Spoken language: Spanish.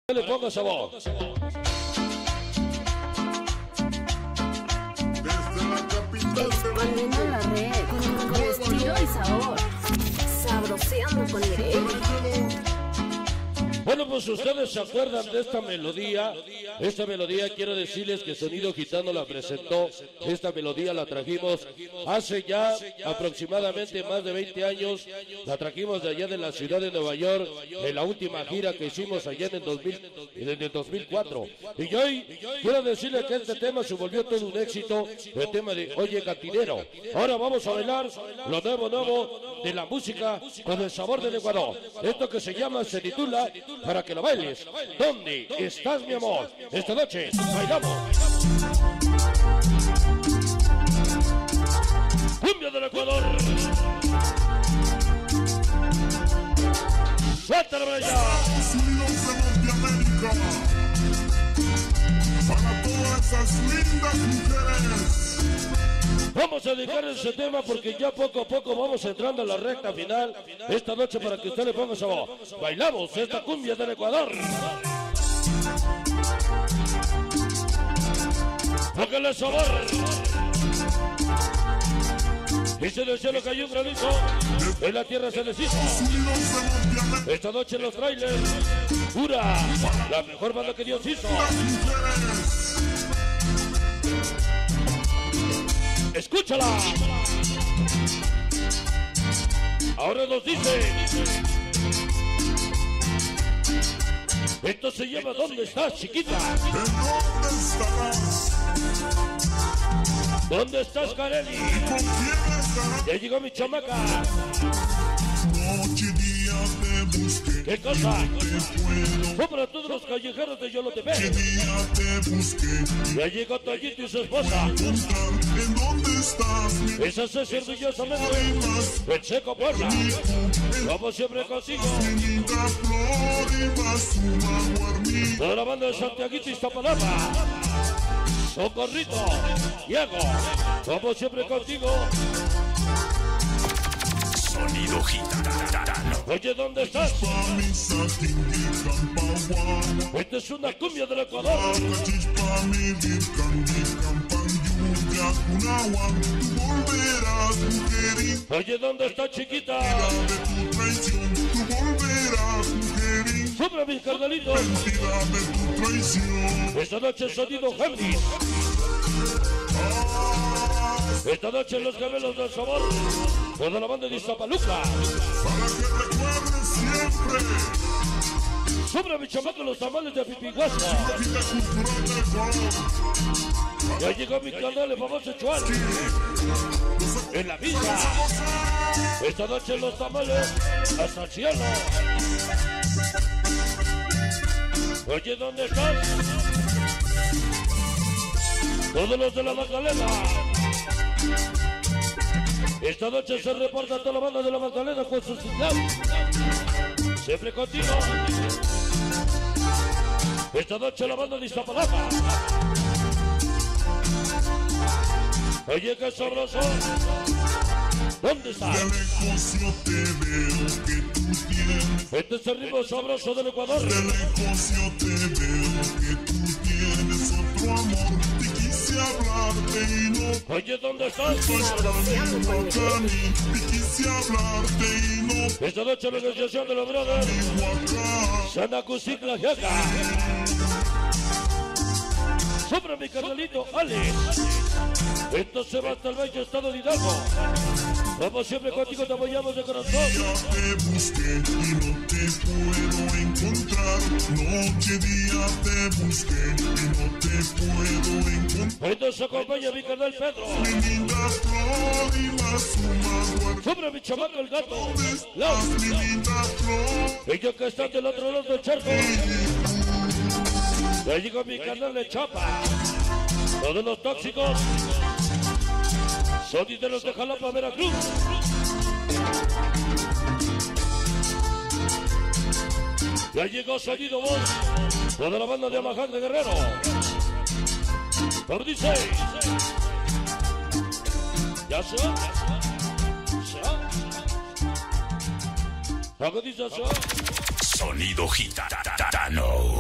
le ponga sabor. Expandiendo la red con estilo y sabor. Sabroseando con el Bueno, pues ustedes se acuerdan de esta melodía. Esta melodía quiero decirles que Sonido Gitano la presentó. Esta melodía la trajimos hace ya aproximadamente más de 20 años. La trajimos de allá de la ciudad de Nueva York en la última gira que hicimos allá en el 2004. Y hoy quiero decirles que este tema se volvió todo un éxito. El tema de Oye Cantinero. Ahora vamos a bailar lo nuevo de la música con el sabor del Ecuador. Esto que se llama, se titula Para que lo bailes. ¿Dónde estás, mi amor? Esta noche bailamos cumbia del Ecuador. ¡Suéltala, bella! Estados Unidos de Norteamérica, para todas esas lindas mujeres. Vamos a dedicar ese tema porque ya poco a poco vamos entrando a la recta final esta noche para que usted le ponga sabor. Bailamos esta cumbia del Ecuador. Póngale sabor. Dice del cielo cayó un granizo, en la tierra se deshizo. Esta noche en los trailers, pura, la mejor banda que Dios hizo. Escúchala. Ahora nos dice. Esto se llama ¿Dónde estás, chiquita? ¿Dónde estarás? ¿Dónde estás, Kareli? ¿Con quién estarás? Ya llegó mi chamaca. Noche y día te busqué. ¿Qué cosa? Puedo. Fue para todos los callejeros de Yolotepec. ¿Qué día te busqué? Ya llegó Toyito y su esposa. Encontrar en dónde estás. Mi Esa es orgullosamente el Seco Puebla. Como siempre consigo. linda flor y más una guarnida. Toda la banda de Santiaguito y Iztapalapa. Socorrito, Diego, como siempre contigo. Sonido Gitano. Oye, ¿dónde estás? Esta es una cumbia del Ecuador. Oye, ¿dónde está, chiquita? Sobre mis carnalitos. Esta noche el sonido Géminis. Esta noche los gemelos del sabor. Toda la banda de Iztapaluca. Para que recuerdes siempre. Sobre mi chamaco los tamales de Pipihuasca. La vida cultural del Ecuador. Ya llegó mi canal, vamos a echar en la villa. Esta noche los tamales hasta el cielo. Oye, ¿dónde estás? Todos los de la Magdalena. Esta noche se reporta toda la banda de la Magdalena con su ciudad. Siempre contigo. Esta noche la banda de Iztapalapa. Oye, qué sabroso. ¿Dónde estás? De lejos yo te veo que tú tienes. Este es el ritmo sabroso del Ecuador. De lejos yo te veo que tú tienes otro amor. Te quise hablarte y no. Oye, ¿dónde estás? Te quise hablarte y no. Esta noche la negociación de los brothers. Sana Cusicla Yaca. Sobre mi carnalito Alex. Esto se va hasta el bello estado de Hidalgo. Como siempre contigo te apoyamos de corazón. Ya te busqué y no te puedo encontrar. Noche, día te busqué y no te puedo encontrar. Entonces acompaña mi carnal Pedro. Mi linda flor y más una guardia. Sobre mi chamaco el gato. Estás mi linda flor. Ellos que están del otro lado del charco. Ya llegó mi carnal de Chapa. Todos los tóxicos. Sonideros de Jalapa, Veracruz. Ya llegó Sonido Voz. Toda la banda de Amaján de Guerrero. Por dice. Ya se va. Se va. Algo dice eso. Sonido Gitano.